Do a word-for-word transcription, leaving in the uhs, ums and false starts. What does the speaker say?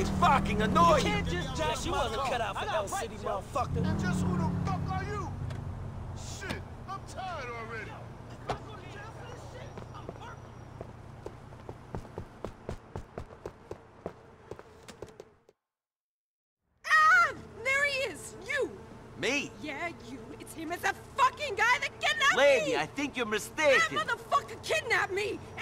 really fucking annoying. You can't just jack. You wasn't cut out for L City, motherfucker. And just who the fuck are you? Shit, I'm tired already. Ah! There he is! You! Me? Yeah, you. It's him. It's that fucking guy that kidnapped Lady, me! I think you're That mistaken. motherfucker kidnapped me!